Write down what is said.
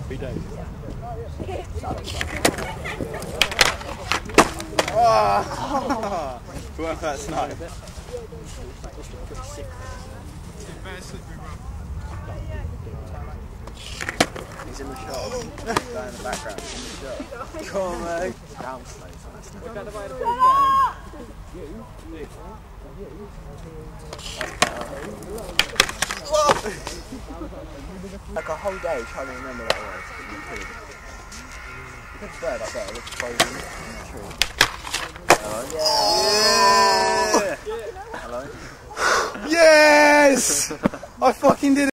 We do. Oh! Work that snow. He's in the shot. Guy in the background. He's in the shot. Come on, mate. Down slow. Look at the way to put it like a whole day trying to remember that word. Look at the bird up there. It's frozen in the tree. Hello? Yeah! Hello? Yes! I fucking did it!